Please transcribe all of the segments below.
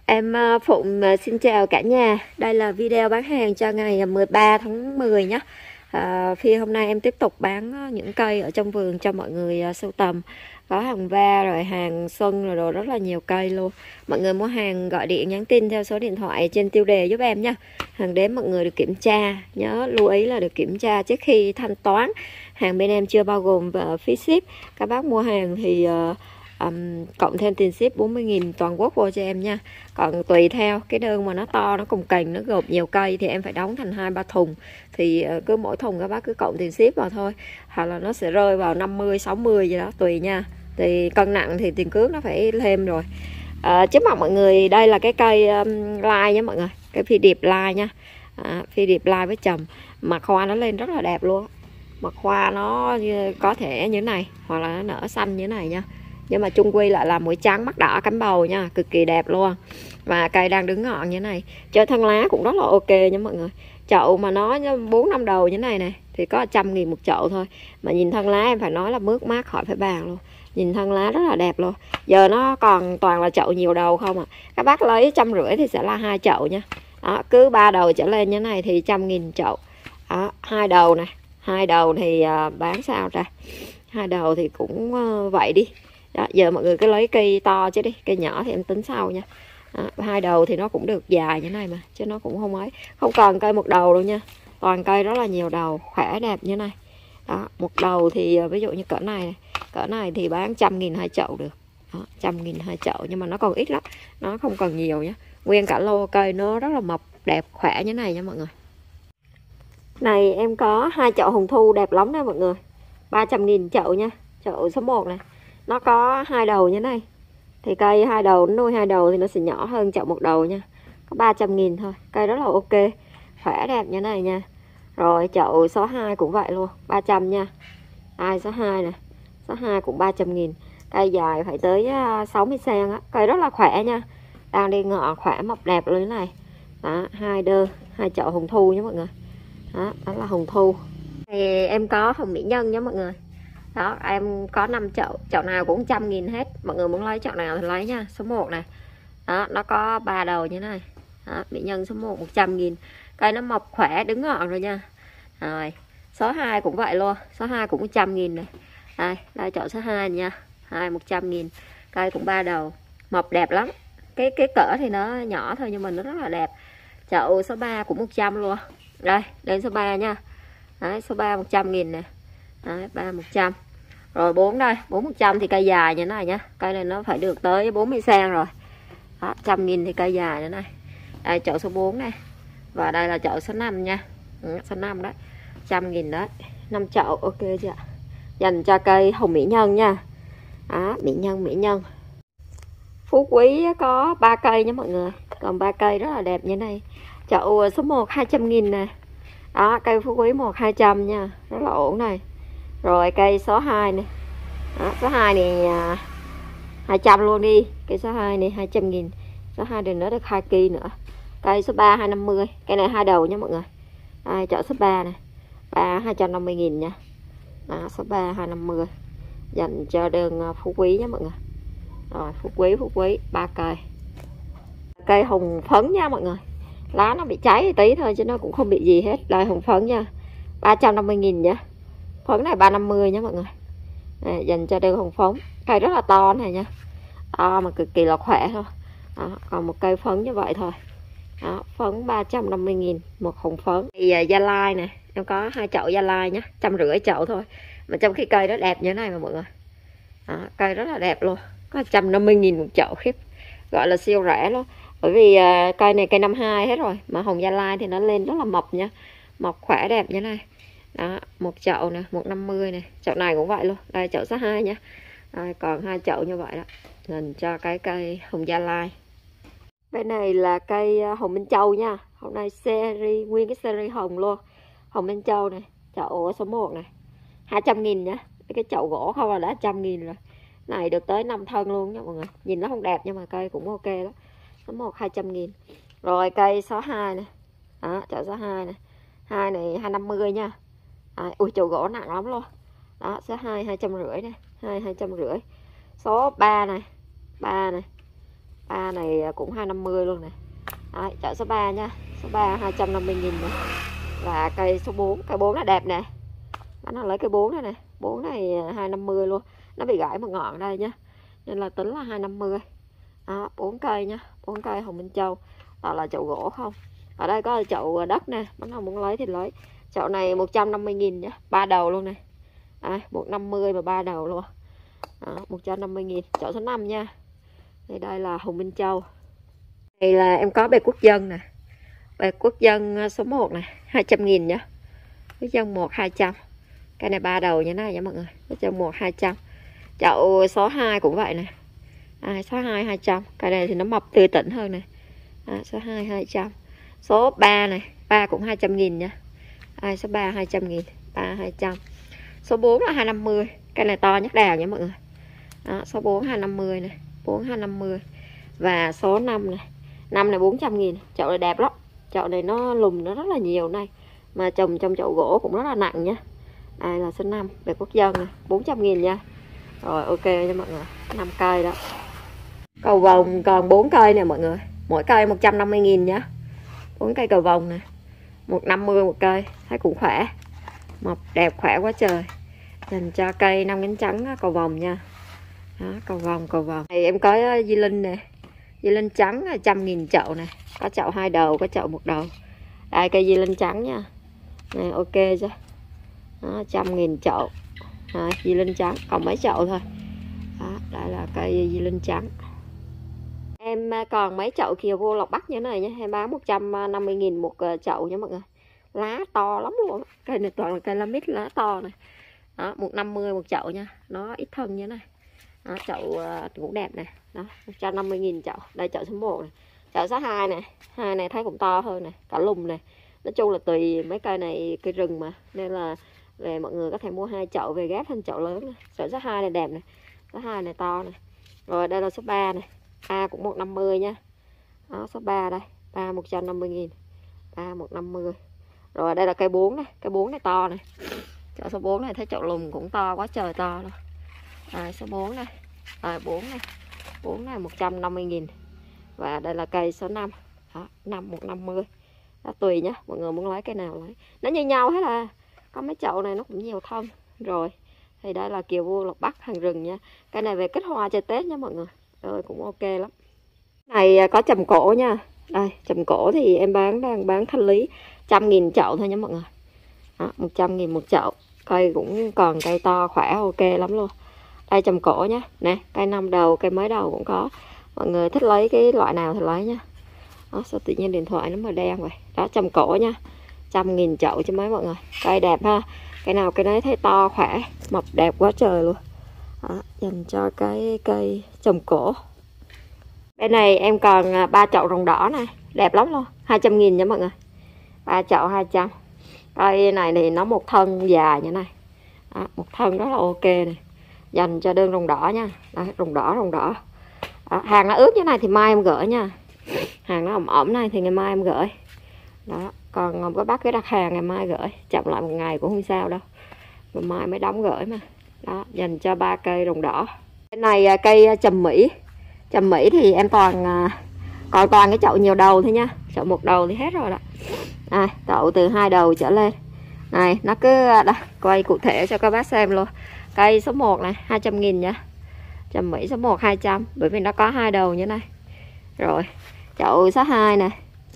Em Phụng xin chào cả nhà. Đây là video bán hàng cho ngày 13 tháng 10 nhé. Phía hôm nay em tiếp tục bán những cây ở trong vườn cho mọi người sưu tầm. Có hàng va rồi hàng xuân rồi đồ, rất là nhiều cây luôn. Mọi người mua hàng gọi điện nhắn tin theo số điện thoại trên tiêu đề giúp em nha. Hàng đến mọi người được kiểm tra, nhớ lưu ý là được kiểm tra trước khi thanh toán. Hàng bên em chưa bao gồm phí ship. Các bác mua hàng thì cộng thêm tiền ship 40.000 toàn quốc vô cho em nha. Còn tùy theo cái đơn mà nó to, nó cồng kềnh, nó gộp nhiều cây thì em phải đóng thành 2-3 thùng. Thì cứ mỗi thùng các bác cứ cộng tiền ship vào thôi. Hoặc là nó sẽ rơi vào 50-60 gì đó, tùy nha. Thì cân nặng thì tiền cước nó phải thêm rồi. Trước mặt mọi người đây là cái cây lai nha mọi người. Cái phi điệp lai nha. Phi điệp lai với chầm. Mặt hoa nó lên rất là đẹp luôn. Mặt hoa nó có thể như thế này, hoặc là nó nở xanh như thế này nha. Nhưng mà chung quy lại là mũi trắng mắt đỏ cánh bầu nha, cực kỳ đẹp luôn. Và cây đang đứng ngọn như thế này. Chơi thân lá cũng rất là ok nha mọi người. Chậu mà nó 4-5 đầu như thế này này thì có 100.000 một chậu thôi. Mà nhìn thân lá em phải nói là mướt mát khỏi phải bàn luôn. Nhìn thân lá rất là đẹp luôn. Giờ nó còn toàn là chậu nhiều đầu không ạ. Các bác lấy 150 thì sẽ là 2 chậu nha. Đó, cứ 3 đầu trở lên như thế này thì 100.000 chậu. Đó, 2 đầu này, 2 đầu thì bán sao ra. 2 đầu thì cũng vậy đi. Đó, giờ mọi người cứ lấy cây to chứ đi, cây nhỏ thì em tính sau nha. Đó, 2 đầu thì nó cũng được dài như này mà, chứ nó cũng không ấy. Không cần cây một đầu đâu nha, toàn cây rất là nhiều đầu, khỏe đẹp như này. Đó, một đầu thì ví dụ như cỡ này thì bán 100.000 2 chậu được. Đó, 100.000 2 chậu, nhưng mà nó còn ít lắm, nó không cần nhiều nhá. Nguyên cả lô cây nó rất là mập, đẹp, khỏe như này nha mọi người. Này em có 2 chậu hồng thu đẹp lắm nè mọi người, 300.000 chậu nha. Chậu số 1 này nó có 2 đầu như thế này. Thì cây 2 đầu, nuôi 2 đầu thì nó sẽ nhỏ hơn chậu 1 đầu nha. Có 300.000 thôi. Cây rất là ok, khỏe đẹp như thế này nha. Rồi chậu số 2 cũng vậy luôn, 300 nha. Số 2 nè, số 2 cũng 300.000. Cây dài phải tới 60 cm á. Cây rất là khỏe nha. Đang đi ngọ khỏe mập đẹp luôn thế này. Đó, 2 chậu hồng thu nhé mọi người. Đó là hồng thu. Thì em có hồng mỹ nhân nhé mọi người. Đó, em có 5 chậu, chậu nào cũng 100.000 hết. Mọi người muốn lấy chậu nào thì lấy nha. Số 1 này. Đó, nó có 3 đầu như thế này. Đó, mỹ nhân số 1 100.000. Cây nó mọc khỏe, đứng ngọn rồi nha. Rồi, số 2 cũng vậy luôn. Số 2 cũng 100.000 này. Đây chậu số 2 nha. 100.000. Cây cũng 3 đầu, mọc đẹp lắm. Cái cỡ thì nó nhỏ thôi nhưng mà nó rất là đẹp. Chậu số 3 cũng 100 luôn. Đây, lên số 3 nha. Đấy, số 3 100.000 nè. Đấy, 3 100. Rồi 4 đây, 4 100 thì cây dài như thế này nhá. Cây này nó phải được tới 40 cm rồi. Đó, 100.000 thì cây dài như thế này. Đây chậu số 4 này. Và đây là chậu số 5 nha. Số 5 đấy. 100.000 đấy. 5 chậu ok chưa ạ? Dành cho cây hồng mỹ nhân nha. Đó, mỹ nhân. Phú Quý có 3 cây nha mọi người. Còn 3 cây rất là đẹp như này. Chậu số 1 200.000 nè. Đó, cây Phú Quý 1 200 nha. Rất là ổn này. Rồi cây số 2 này. Đó, số 2 này 200 luôn đi. Cây số 2 này 200.000. Số 2 này nữa được 2 kỳ nữa. Cây số 3 250. Cây này 2 đầu nha mọi người. Đây chậu số 3 này. 3 250.000 nha. Đó, số 3 250. Dành cho đơn Phú Quý nha mọi người. Rồi Phú Quý 3 cây. Cây hồng phấn nha mọi người. Lá nó bị cháy tí thôi chứ nó cũng không bị gì hết. Đây hồng phấn nha. 350.000 nha. Phấn này 350 nha mọi người. Đây, dành cho đơn hồng phấn. Cây rất là to này nha. To mà cực kỳ là khỏe thôi. Đó, còn một cây phấn như vậy thôi. Đó, phấn 350.000 một hồng phấn. Thì Gia Lai nè, em có 2 chậu Gia Lai nhá, 150 chậu thôi. Mà trong khi cây nó đẹp như thế này mà mọi người. Đó, cây rất là đẹp luôn. Có 150.000 một chậu khiếp. Gọi là siêu rẻ luôn. Bởi vì cây này cây 52 hết rồi. Mà hồng Gia Lai thì nó lên rất là mập nha. Mọc khỏe đẹp như thế này. Đó, một chậu nè, 150 này. Chậu này cũng vậy luôn. Đây chậu số 2 nha. Đây, còn 2 chậu như vậy đó. Dành cho cái cây hồng Gia Lai. Bên này là cây hồng Minh Châu nha. Hôm nay nguyên cái series hồng luôn. Hồng Minh Châu này, chậu số 1 này. 200.000 nhá. Cái chậu gỗ không là đã 100.000 rồi. Này được tới 5 thân luôn nha mọi người. Nhìn nó không đẹp nhưng mà cây cũng ok đó. Số 1 200.000. Rồi cây số 2 này. Đó, chậu số 2 này. 2 này 250 nha. Ui chậu gỗ nặng lắm luôn. Đó, số 2 250 này. 2 250. Số 3 này. 3 này. A này cũng 250 luôn này. Đấy, chậu số 3 nha. Số 3 250.000 này. Và cây số 4, cây 4 là đẹp nè. Bác nào lấy cây 4 này nè. 4 này 250 luôn. Nó bị gãy một ngọn đây nhá. Nên là tính là 250. Đó, 4 cây nhá. 4 cây Hồng Minh Châu. Đó là chậu gỗ không. Ở đây có chậu đất nè. Bác nào muốn lấy thì lấy. Chậu này 150.000 nhá. 3 đầu luôn này. 150 và 3 đầu luôn. 150.000. Chậu số 5 nha. Thì đây là Hồng Minh Châu. Đây là em có bạch quốc dân nè. Bạch quốc dân số 1 này 200.000 nhá. Quốc dân 1 200. Cái này 3 đầu như thế này nha mọi người. Quốc dân 1 200. Chậu số 2 cũng vậy nè. Số 2 200. Cái này thì nó mập tươi tỉnh hơn này. Số 2 200. Số 3 này, 3 cũng 200.000 nha. Số 3 200.000, 3 200. Số 4 là 250. Cái này to nhất đào nha mọi người. Số 4 250 này, 4 250. Và số 5 này. 5 này 400.000. Chậu này đẹp lắm. Chậu này nó lùm nó rất là nhiều này. Mà trồng trong chậu gỗ cũng rất là nặng nha. Đây là số 5, bạch quốc dân này, 400.000 nha. Rồi ok nha mọi người. 5 cây đó. Cầu vồng còn 4 cây nè mọi người. Mỗi cây 150.000 nhá. 4 cây cầu vồng nè. 150 một cây, thấy cũng khỏe. Mọc đẹp khỏe quá trời. Dành cho cây 5 cánh trắng cầu vồng nha. Đó, cầu vồng. Này em có di linh nè. Di linh trắng 100.000 chậu nè. Có chậu 2 đầu, có chậu 1 đầu. Đây cây di linh trắng nha. Này ok chưa? 100.000 chậu. Di linh trắng, còn mấy chậu thôi. Đó, đây là cây di linh trắng. Em còn mấy chậu kiều vô lộc Bắc như thế này nhé. Em bán 150.000 một chậu nha mọi người. Lá to lắm luôn. Cây này toàn là cây la mít lá to này. Đó, 150 một chậu nha. Nó ít thân như thế này. Đó, chậu cũng đẹp nè. Đó, 150.000 chậu. Đây chậu số 1 này. Chậu số 2 này. 2 này thấy cũng to hơn này. Cả lùm này. Nói chung là tùy mấy cây này cây rừng mà. Nên là về mọi người có thể mua 2 chậu về ghép thành chậu lớn này. Chậu số 2 này đẹp này. Số 2 này to này. Rồi đây là số 3 này. A cũng 150 nha. Đó, số 3 đây. 3 150.000. 3 150. Rồi đây là cây 4 này. Cây 4 này to này. Chậu số 4 này thấy chậu lùm cũng to quá trời to luôn. Số 4 này. 4 này. 4 này 150.000. Và đây là cây số 5. Đó, 5 150. Đó, tùy nhá. Mọi người muốn lấy cây nào lấy. Nó như nhau hết à. Có mấy chậu này nó cũng nhiều thân. Rồi. Thì đây là kiều vua lộc Bắc hàng rừng nha. Cây này về kết hoa cho Tết nha mọi người. Rồi cũng ok lắm. Này có trầm cổ nha. Đây trầm cổ thì em đang bán thanh lý 100.000 chậu thôi nha mọi người. Đó, 100.000 một chậu. Cây cũng còn cây to khỏe ok lắm luôn. Đây trầm cổ nhá. Nè cây 5 đầu, cây mấy đầu cũng có. Mọi người thích lấy cái loại nào thì lấy nha. Đó, sao tự nhiên điện thoại nó màu đen vậy. Đó trầm cổ nha. 100.000 chậu cho mấy mọi người. Cây đẹp ha. Cây nào cây nấy thấy to khỏe, mập đẹp quá trời luôn. Đó, dành cho cái cây trồng cổ. Bên này em còn 3 chậu rồng đỏ này, đẹp lắm luôn, 200.000 nha mọi người. 3 chậu 200. Cây này thì nó một thân dài như này. Đó, một thân rất là ok này. Dành cho đơn rồng đỏ nha. Đấy, rồng đỏ. Đó, hàng nó ướt như này thì mai em gửi nha. Hàng nó ẩm này thì ngày mai em gửi. Đó, còn có bác cái đặt hàng ngày mai gửi, chậm lại 1 ngày cũng không sao đâu. Ngày mai mới đóng gửi mà. Đó, dành cho 3 cây rồng đỏ. Cái này cây trầm Mỹ. Trầm Mỹ thì em còn cái chậu nhiều đầu thôi nha. Chậu 1 đầu thì hết rồi đó. Chậu từ 2 đầu trở lên. Này, nó cứ đây, quay cụ thể cho các bác xem luôn. Cây số 1 này 200.000 nha. Trầm Mỹ số 1 200, bởi vì nó có 2 đầu như này. Rồi, chậu số 2 này.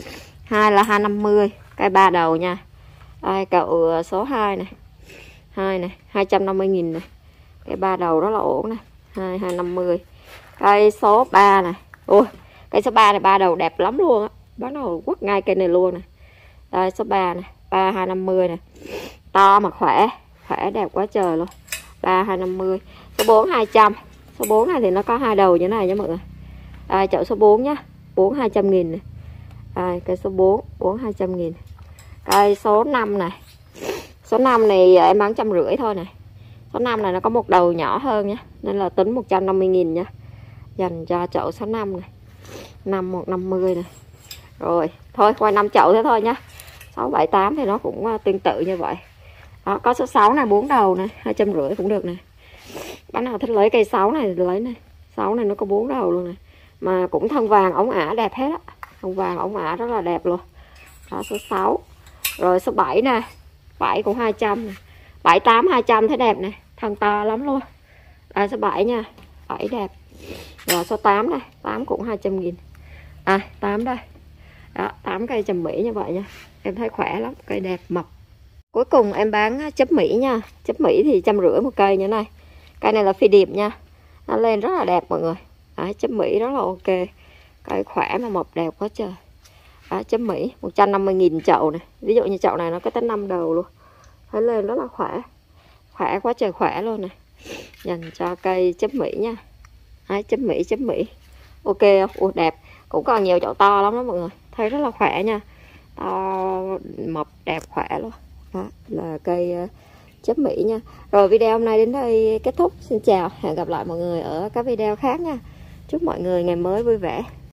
2 là 250, cây 3 đầu nha. Đây cậu số 2 này. 2 này, 250.000 này. Cây 3 đầu rất là ổn này. 250. Cây số 3 này. Ui, cây số 3 này 3 đầu đẹp lắm luôn á. Bác nào quất ngay cây này luôn này. Đây số 3 này, 3 250 này. To mà khỏe đẹp quá trời luôn. 3 250. Số 4 200. Số 4 này thì nó có 2 đầu như thế này nha mọi người. Đây chậu số 4 nhá. 4 200.000 này. Đây cây số 4, 4 200.000. Cây số 5 này. Số 5 này em bán 150 thôi này. Số 5 này nó có 1 đầu nhỏ hơn nhé. Nên là tính 150.000 nha. Dành cho chậu số 5 này. 5 150 này. Rồi, thôi quay 5 chậu thế thôi nhá. 6 7 8 thì nó cũng tương tự như vậy. Đó, có số 6 này 4 đầu này, 250 cũng được này. Bác nào thích lấy cây 6 này thì lấy này. 6 này nó có 4 đầu luôn này. Mà cũng thân vàng ống ả đẹp hết á. Thân vàng ống ả rất là đẹp luôn. Đó, số 6. Rồi số 7 nè. 7 cũng 200 nè. 7, 8, 200 thấy đẹp nè. Thân to lắm luôn. Đây số 7 nha. 7 đẹp. Rồi số 8 này. 8 cũng 200.000. 8 đây. Đó, 8 cây châm Mỹ như vậy nha. Em thấy khỏe lắm. Cây đẹp mập. Cuối cùng em bán chấm Mỹ nha. Chấm Mỹ thì 150 một cây như thế này. Cây này là phi điệp nha. Nó lên rất là đẹp mọi người. Đấy, chấm Mỹ rất là ok. Cây khỏe mà mập đẹp quá trời. Đó, chấm Mỹ 150.000 chậu này. Ví dụ như chậu này nó có tới 5 đầu luôn. Thấy lên rất là khỏe. Khỏe quá trời khỏe luôn này. Dành cho cây chấm Mỹ nha. Đấy, chấm Mỹ. Ok không? Ủa, đẹp. Cũng còn nhiều chậu to lắm đó mọi người. Thấy rất là khỏe nha. To, mập, đẹp, khỏe luôn. Đó là cây chấm Mỹ nha. Rồi video hôm nay đến đây kết thúc. Xin chào. Hẹn gặp lại mọi người ở các video khác nha. Chúc mọi người ngày mới vui vẻ.